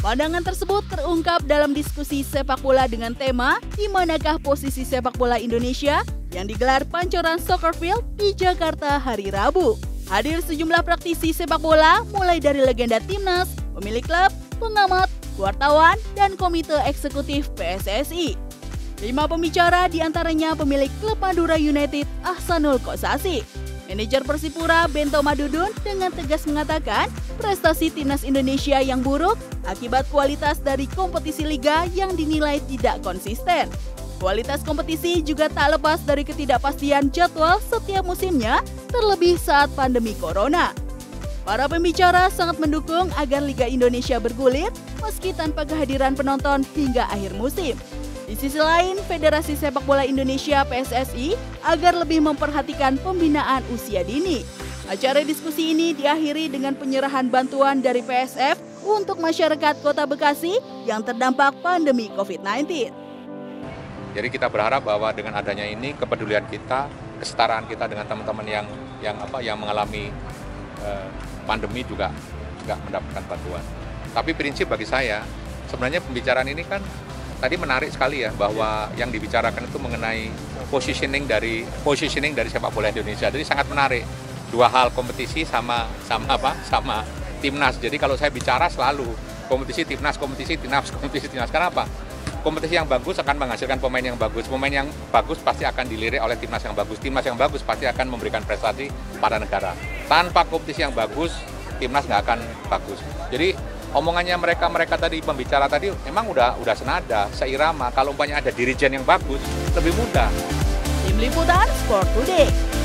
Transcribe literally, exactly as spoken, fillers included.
Pandangan tersebut terungkap dalam diskusi sepak bola dengan tema "Di manakah posisi sepak bola Indonesia?" yang digelar Pancoran Soccer Field di Jakarta hari Rabu. Hadir sejumlah praktisi sepak bola mulai dari legenda timnas, pemilik klub, pengamat, wartawan, dan komite eksekutif P S S I. Lima pembicara diantaranya pemilik klub Madura United Ahsanul Kossasi. Manajer Persipura Bento Madudun dengan tegas mengatakan prestasi timnas Indonesia yang buruk akibat kualitas dari kompetisi liga yang dinilai tidak konsisten. Kualitas kompetisi juga tak lepas dari ketidakpastian jadwal setiap musimnya, terlebih saat pandemi corona. Para pembicara sangat mendukung agar Liga Indonesia bergulir meski tanpa kehadiran penonton hingga akhir musim. Di sisi lain, Federasi Sepak Bola Indonesia P S S I agar lebih memperhatikan pembinaan usia dini. Acara diskusi ini diakhiri dengan penyerahan bantuan dari P S F untuk masyarakat Kota Bekasi yang terdampak pandemi covid sembilan belas. Jadi kita berharap bahwa dengan adanya ini kepedulian kita, kesetaraan kita dengan teman-teman yang yang apa yang mengalami eh, pandemi juga juga mendapatkan bantuan. Tapi prinsip bagi saya sebenarnya pembicaraan ini kan tadi menarik sekali ya, bahwa yang dibicarakan itu mengenai positioning dari positioning dari sepak bola Indonesia. Jadi sangat menarik. Dua hal, kompetisi sama sama apa? Sama timnas. Jadi kalau saya bicara selalu kompetisi timnas, kompetisi timnas, kompetisi timnas. Kenapa? Kompetisi yang bagus akan menghasilkan pemain yang bagus. Pemain yang bagus pasti akan dilirik oleh timnas yang bagus. Timnas yang bagus pasti akan memberikan prestasi pada negara. Tanpa kompetisi yang bagus, timnas nggak akan bagus. Jadi omongannya mereka-mereka tadi, pembicara tadi, emang udah udah senada, seirama. Kalau umpamanya ada dirijen yang bagus, lebih mudah. Tim Liputan Sport Today.